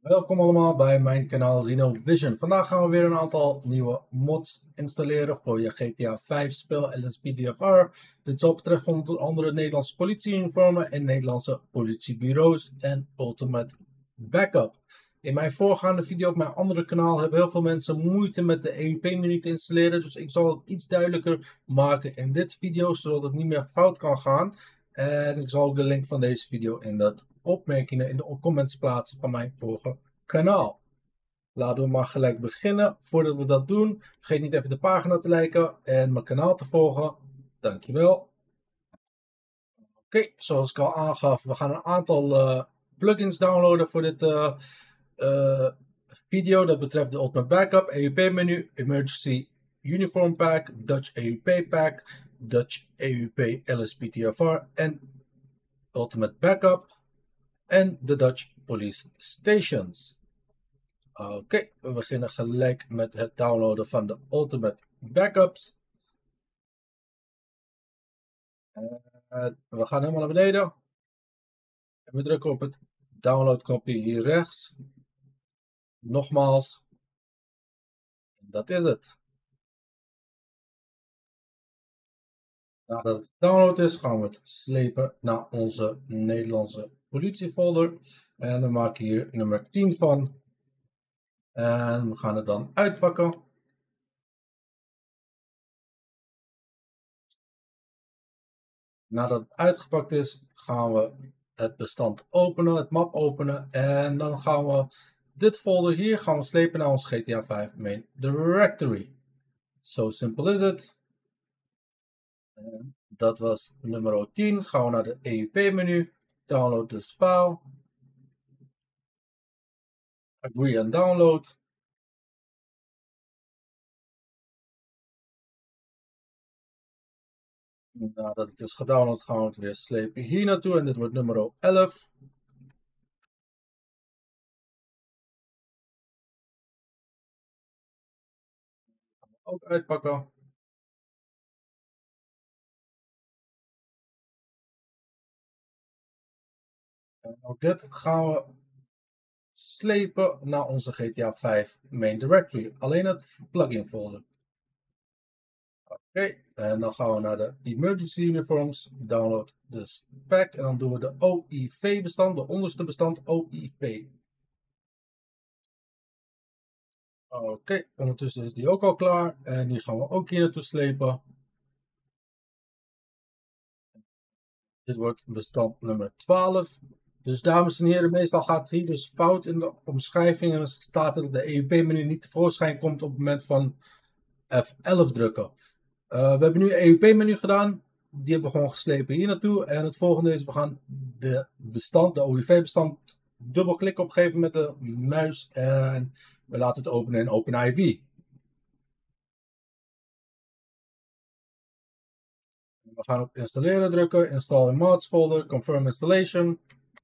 Welkom allemaal bij mijn kanaal Xenovision. Vandaag gaan we weer een aantal nieuwe mods installeren voor je GTA 5 spel LSPDFR. Dit zal betreffen onder andere Nederlandse politieuniformen en Nederlandse politiebureaus en Ultimate Backup. In mijn voorgaande video op mijn andere kanaal hebben heel veel mensen moeite met de EUP-menu te installeren. Dus ik zal het iets duidelijker maken in dit video, zodat het niet meer fout kan gaan. En ik zal ook de link van deze video in de opmerkingen in de comments plaatsen van mijn vorige kanaal. Laten we maar gelijk beginnen. Voordat we dat doen, vergeet niet even de pagina te liken en mijn kanaal te volgen. Dankjewel. Oké, zoals ik al aangaf, we gaan een aantal plugins downloaden voor dit video. Dat betreft de Ultimate Backup, EUP-menu, Emergency Uniform Pack, Dutch EUP Pack, Dutch EUP LSPDFR en Ultimate Backup en de Dutch Police Stations. Oké, we beginnen gelijk met het downloaden van de Ultimate Backups. We gaan helemaal naar beneden. En we drukken op het downloadknopje hier rechts. Nogmaals. Dat is het. Nadat het download is, gaan we het slepen naar onze Nederlandse politiefolder. En we maken hier nummer 10 van. En we gaan het dan uitpakken. Nadat het uitgepakt is, gaan we het bestand openen, het map openen. En dan gaan we dit folder hier gaan we slepen naar ons GTA 5 main directory. So simple is it. En dat was nummer 10. Gaan we naar de EUP menu. Download this file. Agree and download. Nadat het is gedownload gaan we het weer slepen hier naartoe. En dit wordt nummer 11. Ook uitpakken. En ook dit gaan we slepen naar onze GTA 5 main directory. Alleen het plugin folder. Oké, en dan gaan we naar de Emergency Uniforms. Download this pack. En dan doen we de OIV bestand, de onderste bestand OIV. Oké, ondertussen is die ook al klaar. En die gaan we ook hier naartoe slepen. Dit wordt bestand nummer 12. Dus dames en heren, meestal gaat het hier dus fout in de omschrijving. En dan staat er dat de EUP-menu niet tevoorschijn komt op het moment van F11 drukken. We hebben nu EUP-menu gedaan. Die hebben we gewoon geslepen hier naartoe. En het volgende is, we gaan de OIV-bestand dubbelklikken opgeven met de muis. En we laten het openen in OpenIV. We gaan op installeren drukken. Install in mods folder. Confirm installation.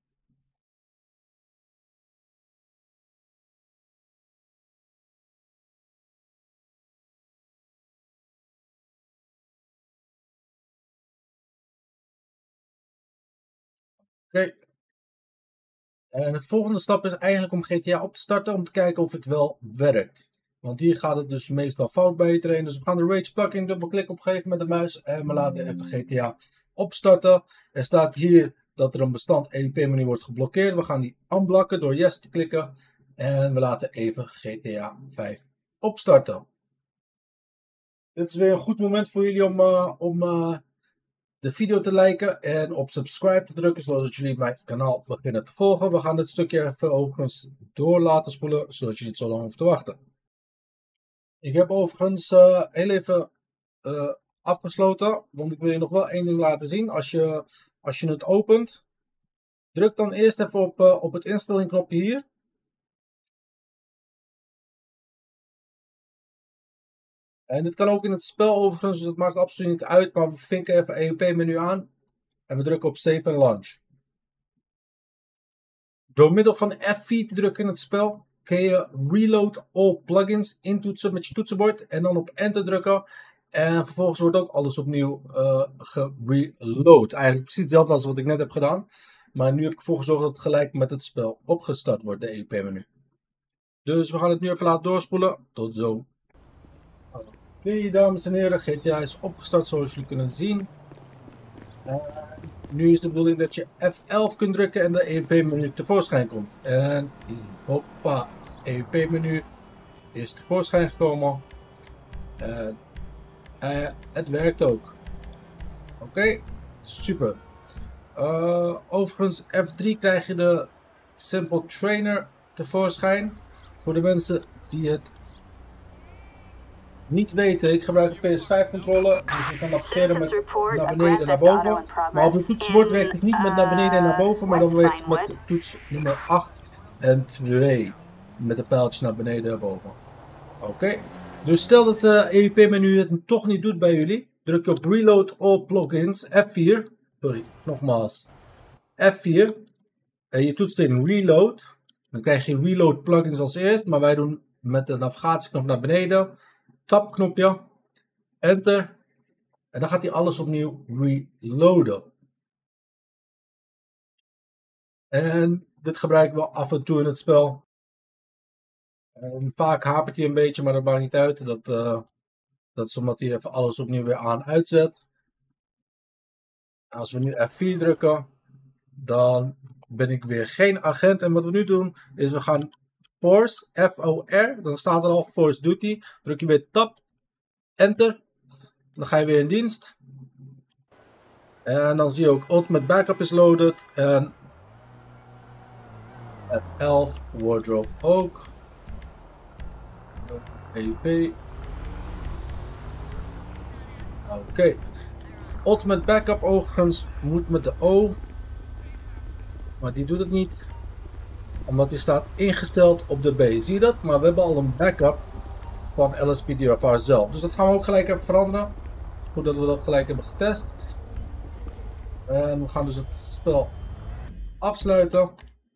Oké. En het volgende stap is eigenlijk om GTA op te starten om te kijken of het wel werkt. Want hier gaat het dus meestal fout bij iedereen. Dus we gaan de Rage plugin dubbelklik opgeven met de muis. En we laten even GTA opstarten. Er staat hier dat er een bestand EUP-menu wordt geblokkeerd. We gaan die unblocken door yes te klikken. En we laten even GTA 5 opstarten. Dit is weer een goed moment voor jullie om de video te liken en op subscribe te drukken, zodat jullie mijn kanaal beginnen te volgen. We gaan dit stukje even overigens door laten spoelen, zodat je niet zo lang hoeft te wachten. Ik heb overigens heel even afgesloten, want ik wil je nog wel één ding laten zien. Als je het opent, druk dan eerst even op het instellingknopje hier. En dit kan ook in het spel overigens, dus het maakt absoluut niet uit. Maar we vinken even EUP-menu aan. En we drukken op Save and Launch. Door middel van F4 te drukken in het spel kun je Reload All Plugins intoetsen met je toetsenbord. En dan op Enter drukken. En vervolgens wordt ook alles opnieuw gereload. Eigenlijk precies hetzelfde als wat ik net heb gedaan. Maar nu heb ik ervoor gezorgd dat het gelijk met het spel opgestart wordt, de EUP-menu. Dus we gaan het nu even laten doorspoelen. Tot zo. Oké, dames en heren, GTA is opgestart zoals jullie kunnen zien. Nu is de bedoeling dat je F11 kunt drukken en de EUP-menu tevoorschijn komt. En hoppa, EUP-menu is tevoorschijn gekomen. Het werkt ook. Oké, super. Overigens, F3 krijg je de Simple Trainer tevoorschijn. Voor de mensen die het niet weten, ik gebruik een PS5 controller, dus je kan navigeren met naar beneden en naar boven. Maar op het toetsenbord werkt het niet met naar beneden en naar boven, maar dan werkt het met de toets nummer 8 en 2. Met de pijltjes naar beneden en naar boven. Oké. Dus stel dat de EUP-menu het toch niet doet bij jullie, druk je op Reload All Plugins, F4. Sorry, nogmaals. F4. En je toetst in Reload. Dan krijg je Reload Plugins als eerst, maar wij doen met de navigatieknop naar beneden. Tabknopje, enter, en dan gaat hij alles opnieuw reloaden. En dit gebruiken we af en toe in het spel. En vaak hapert hij een beetje, maar dat maakt niet uit. Dat is omdat hij even alles opnieuw weer aan uitzet. Als we nu F4 drukken, dan ben ik weer geen agent. En wat we nu doen, is we gaan Force, F-O-R, dan staat er al Force Duty. Druk je weer Tab, enter. Dan ga je weer in dienst. En dan zie je ook Ultimate Backup is loaded. En F11 Wardrobe ook. EUP. Oké. Ultimate Backup overigens moet met de O. Maar die doet het niet. Omdat die staat ingesteld op de B. Zie je dat? Maar we hebben al een backup van LSPDFR zelf. Dus dat gaan we ook gelijk even veranderen. Goed dat we dat gelijk hebben getest. En we gaan dus het spel afsluiten.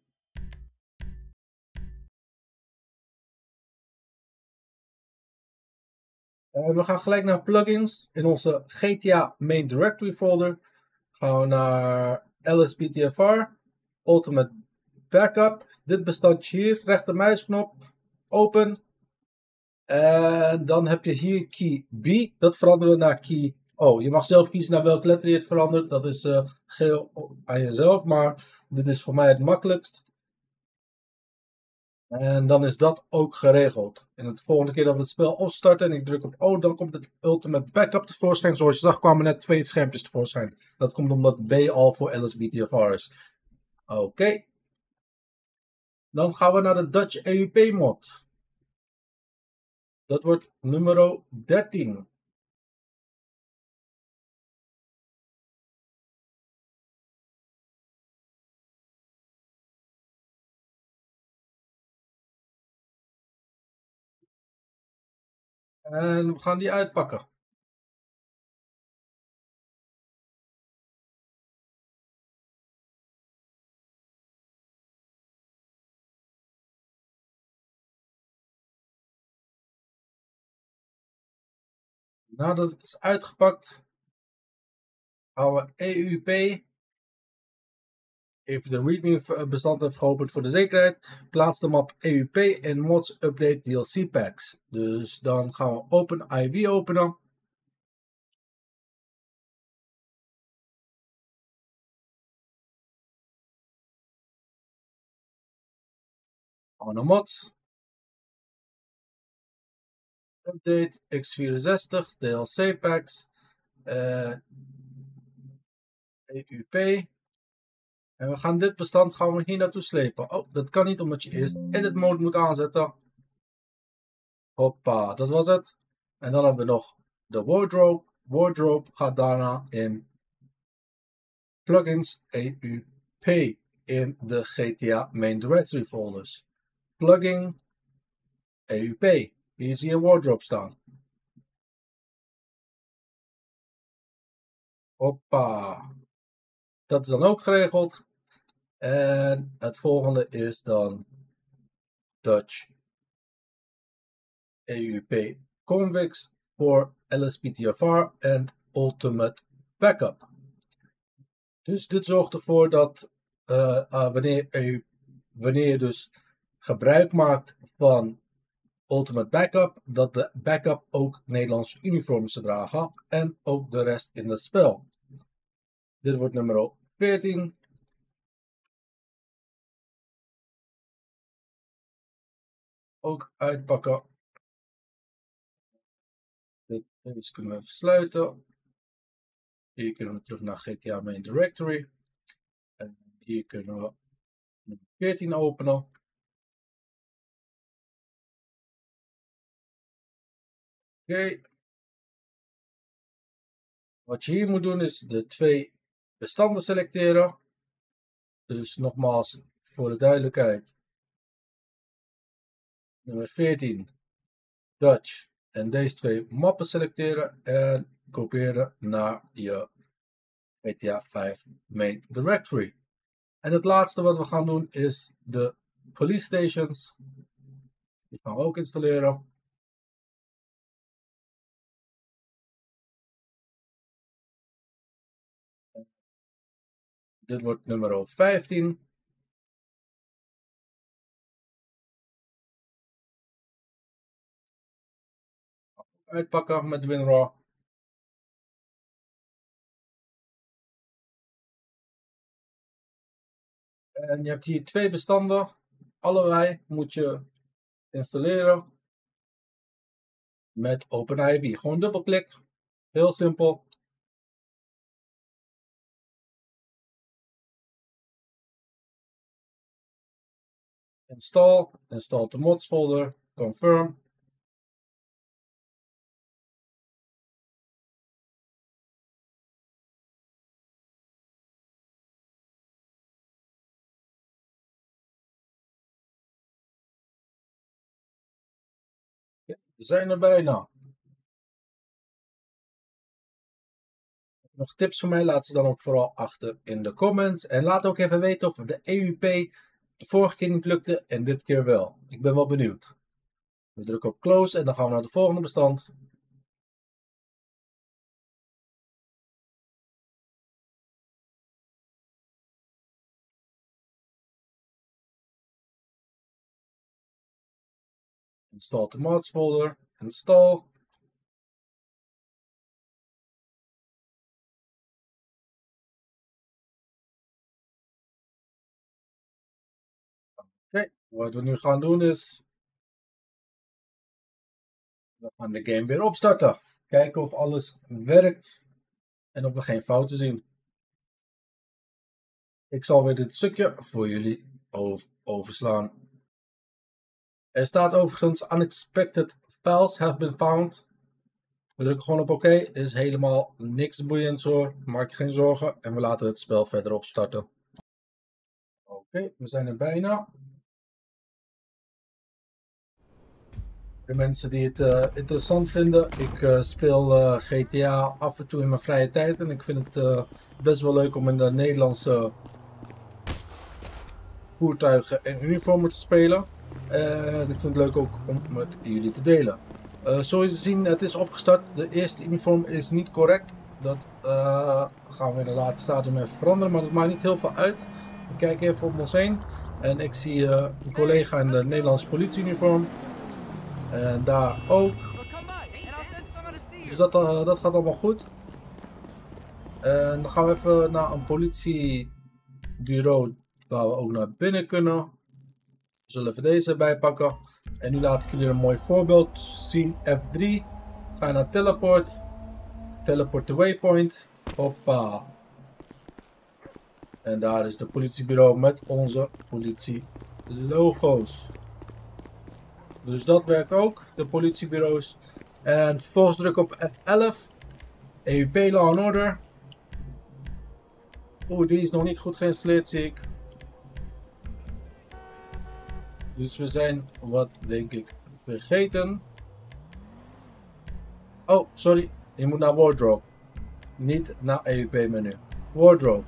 En we gaan gelijk naar plugins. In onze GTA Main Directory folder gaan we naar LSPDFR, Ultimate Backup. Dit bestandje hier, rechtermuisknop, open. En dan heb je hier key B. Dat veranderen we naar key O. Je mag zelf kiezen naar welke letter je het verandert. Dat is geheel aan jezelf, maar dit is voor mij het makkelijkst. En dan is dat ook geregeld. En de volgende keer dat we het spel opstarten en ik druk op O, dan komt het Ultimate Backup tevoorschijn. Zoals je zag kwamen net 2 schermpjes tevoorschijn. Dat komt omdat B al voor LSBTFR is. Oké. Dan gaan we naar de Dutch EUP mod. Dat wordt nummer 13. En we gaan die uitpakken. Nadat het is uitgepakt, gaan we EUP, even de README bestand even geopend voor de zekerheid, plaats de map EUP in Mods Update DLC Packs. Dus dan gaan we Open IV openen. Gaan we naar Mods. Update x64 DLC Packs. EUP. En we gaan dit bestand hier naartoe slepen. Oh, dat kan niet omdat je eerst edit mode moet aanzetten. Hoppa, dat was het. En dan hebben we nog de wardrobe. Wardrobe gaat daarna in plugins EUP in de GTA Main Directory folders. Plugin EUP. Hier zie je wardrobe staan. Hoppa. Dat is dan ook geregeld. En het volgende is dan Dutch EUP configs voor LSPDFR en Ultimate Backup. Dus dit zorgt ervoor dat wanneer je dus gebruik maakt van Ultimate Backup, dat de backup ook Nederlandse uniforms te dragen en ook de rest in het spel. Dit wordt nummer 14. Ook uitpakken. Deze kunnen we even sluiten. Hier kunnen we terug naar GTA Main Directory. En hier kunnen we nummer 14 openen. Oké. Wat je hier moet doen is de 2 bestanden selecteren. Dus nogmaals voor de duidelijkheid. Nummer 14 Dutch en deze 2 mappen selecteren en kopiëren naar je GTA 5 Main Directory. En het laatste wat we gaan doen is de police stations. Die gaan we ook installeren. Dit wordt nummer 15. Uitpakken met WinRAR. En je hebt hier 2 bestanden. Allebei moet je installeren met OpenIV. Gewoon dubbelklik. Heel simpel. Install the mods folder, confirm. Ja, we zijn er bijna. Nog tips voor mij, laat ze dan ook vooral achter in de comments. En laat ook even weten of de EUP de vorige keer niet lukte en dit keer wel. Ik ben wel benieuwd. We drukken op close en dan gaan we naar het volgende bestand. Install the mods folder. Install. Oké, wat we nu gaan doen is... we gaan de game weer opstarten. Kijken of alles werkt. En of we geen fouten zien. Ik zal weer dit stukje voor jullie overslaan. Er staat overigens unexpected files have been found. We drukken gewoon op oké. Is helemaal niks boeiends hoor. Maak je geen zorgen. En we laten het spel verder opstarten. Oké, we zijn er bijna. De mensen die het interessant vinden. Ik speel GTA af en toe in mijn vrije tijd. En ik vind het best wel leuk om in de Nederlandse voertuigen en uniformen te spelen. En ik vind het leuk ook om met jullie te delen. Zoals je ziet, het is opgestart. De eerste uniform is niet correct. Dat gaan we in de later stadium even veranderen. Maar dat maakt niet heel veel uit. Ik kijk even om ons heen. En ik zie een collega in de Nederlandse politieuniform. En daar ook. Dus dat gaat allemaal goed. En dan gaan we even naar een politiebureau waar we ook naar binnen kunnen. We zullen even deze erbij pakken. En nu laat ik jullie een mooi voorbeeld zien. F3. Ga je naar teleport. Teleport to waypoint. Hoppa. En daar is de politiebureau met onze politie logo's. Dus dat werkt ook. De politiebureaus. En vervolgens druk op F11. EUP Law and Order. Oeh, die is nog niet goed geïnstalleerd, zie ik. Dus we zijn wat, denk ik, vergeten. Oh, sorry. Je moet naar Wardrobe. Niet naar EUP menu. Wardrobe.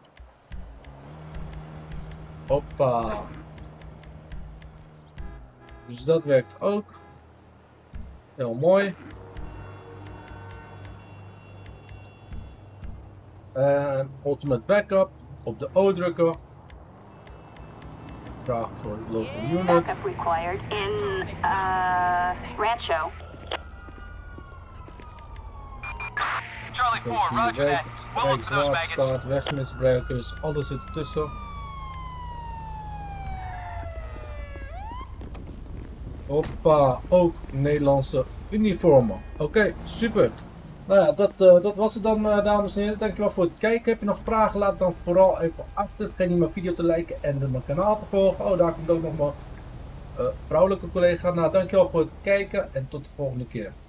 Hoppa. Dus dat werkt ook. Heel mooi. En Ultimate Backup. Op de O drukken. Vraag voor local unit. Backup required in Rancho. Charlie 4, roger that. We'll look for those maggots. Rijkswaterstaat, wegmisbruikers, alles zit ertussen. Hoppa, ook Nederlandse uniformen. Oké, super. Nou ja, dat was het dan, dames en heren. Dankjewel voor het kijken. Heb je nog vragen? Laat dan vooral even achter. Vergeet niet mijn video te liken en mijn kanaal te volgen. Oh, daar komt ook nog mijn vrouwelijke collega. Nou, dankjewel voor het kijken en tot de volgende keer.